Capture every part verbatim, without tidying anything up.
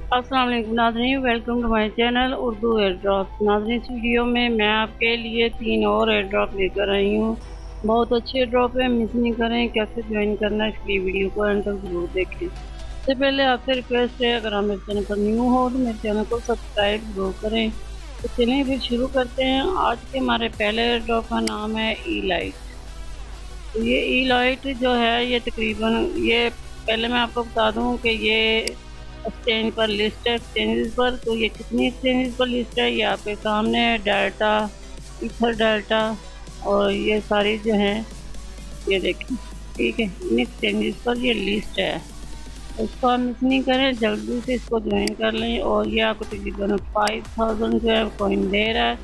अस्सलाम वालेकुम नाज़रीन, welcome to my channel Urdu air drop. नाज़रीन, इस वीडियो में मैं आपके लिए तीन और एयर ड्रॉप लेकर आई हूँ। बहुत अच्छे एयर ड्रॉप है, मिस नहीं करें। कैसे ज्वाइन करना है इसकी वीडियो को एंड तक जरूर देखें। इससे पहले आपसे रिक्वेस्ट है, अगर आप मेरे चैनल पर न्यू हो तो मेरे चैनल को सब्सक्राइब जरूर करें। तो चलिए फिर शुरू करते हैं। आज के हमारे पहले एयर ड्रॉप का नाम है ई लाइट। तो ये ई लाइट जो है ये तकरीबन ये पहले मैं आपको बता दूँ कि ये एक्सचेंज पर लिस्ट है। एक्सचेंजेस पर तो ये कितनी एक्सचेंजेस पर लिस्ट है ये आपके सामने है। डाटा, इथर डाटा और ये सारी जो हैं ये देखें, ठीक है। इन एक्सचेंजेस पर ये लिस्ट है, इसको आप मिस नहीं करें, जल्दी से इसको ज्वाइन कर लें। और ये आपको तकरीबन फाइव थाउजेंड जो है कॉइन दे रहा है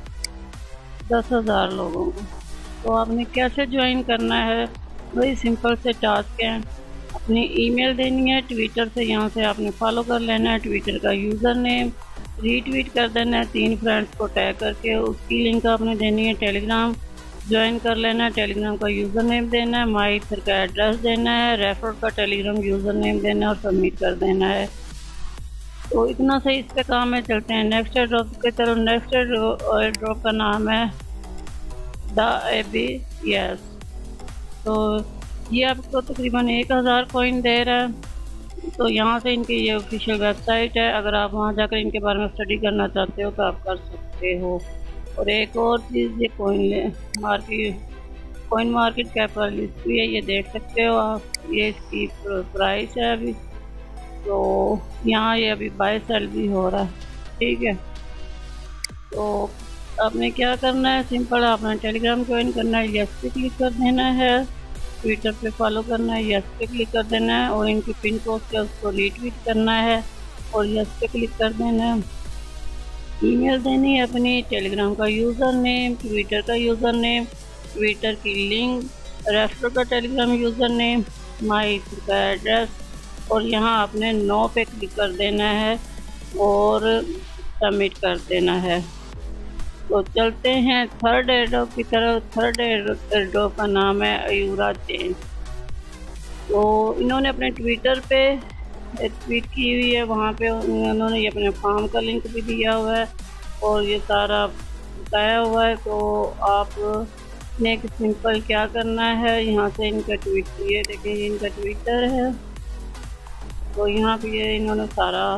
दस हज़ार लोगों को। तो आपने कैसे ज्वाइन करना है, वही सिंपल से टास्क है। अपनी ईमेल देनी है, ट्विटर से यहाँ से आपने फॉलो कर लेना है। ट्विटर का यूज़र नेम रीट्वीट कर देना है तीन फ्रेंड्स को टैग करके, उसकी लिंक आपने देनी है। टेलीग्राम ज्वाइन कर लेना है, टेलीग्राम का यूज़र नेम देना है। माई इथर का एड्रेस देना है, रेफर का टेलीग्राम यूज़र नेम देना है और सबमिट कर देना है। तो इतना सही इस पे काम है। चलते हैं नेक्स्ट एयर ड्रॉप की तरफ। नेक्स्ट एयर ड्रॉप का नाम है द एबी यस। तो ये आपको तकरीबन एक हज़ार कॉइन दे रहा है। तो यहाँ से इनकी ये ऑफिशियल वेबसाइट है, अगर आप वहाँ जाकर इनके बारे में स्टडी करना चाहते हो तो आप कर सकते हो। और एक और चीज़, ये कॉइन ले मार्केट कॉइन मार्केट कैप वाली लिस्ट भी है, ये देख सकते हो आप। ये इसकी प्राइस है अभी, तो यहाँ ये अभी बाय सेल भी हो रहा है, ठीक है। तो आपने क्या करना है, सिंपल आपने टेलीग्राम ज्वाइन करना है, यस पे क्लिक कर देना है। ट्विटर पे फॉलो करना है, यस पे क्लिक कर देना है। और इनकी पिन पोस्ट है उसको रीट्वीट करना है और यस पे क्लिक कर देना है। ईमेल देनी है अपनी, टेलीग्राम का यूज़र नेम, ट्विटर का यूज़र नेम, ट्विटर की लिंक, रेफर का टेलीग्राम यूज़र नेम, माई का एड्रेस और यहाँ आपने नो पे क्लिक कर देना है और सबमिट कर देना है। तो चलते हैं थर्ड एयरड्रॉप की तरफ। थर्ड एयरड्रॉप का नाम है अयूरा चेन। तो इन्होंने अपने ट्विटर पे एक ट्वीट की हुई है, वहाँ पे उन्होंने ये अपने फार्म का लिंक भी दिया हुआ है और ये सारा बताया हुआ है। तो आपने एक सिंपल क्या करना है, यहाँ से इनका ट्वीट, ये देखें इनका ट्विटर है। तो यहाँ पे ये इन्होंने सारा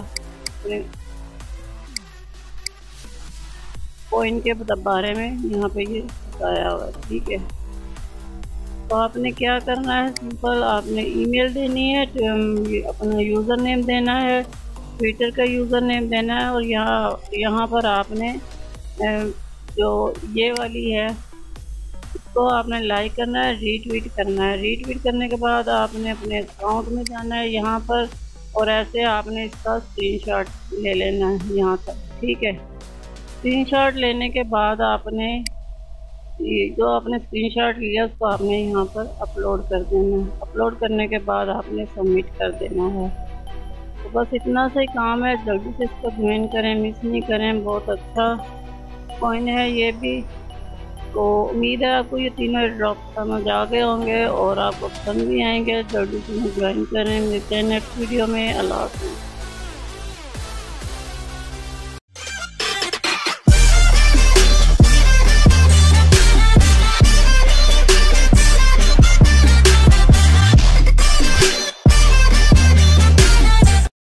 कॉइन के बारे में यहाँ पे ये बताया हुआ है, ठीक है। तो आपने क्या करना है, सिंपल आपने ईमेल देनी है, अपना यूज़र नेम देना है, ट्विटर का यूज़र नेम देना है और यहाँ यहाँ पर आपने जो ये वाली है इसको आपने लाइक करना है, रीट्वीट करना है। रीट्वीट करने के बाद आपने अपने अकाउंट में जाना है यहाँ पर और ऐसे आपने इसका स्क्रीनशॉट ले लेना है यहाँ तक, ठीक है। स्क्रीनशॉट लेने के बाद आपने ये जो आपने स्क्रीनशॉट लिया उसको आपने यहाँ पर अपलोड कर देना है। अपलोड करने के बाद आपने सबमिट कर देना है। तो बस इतना सा ही काम है, जल्दी से इसको ज्वाइन करें, मिस नहीं करें। बहुत अच्छा कॉइन है ये भी। तो उम्मीद है आपको ये तीनों ड्रॉप समझ आ गए होंगे और आपको पसंद भी आएंगे। जल्दी से ज्वाइन करें। मिलते हैं नेक्स्ट वीडियो में। अल्लाह हाफ़िज़।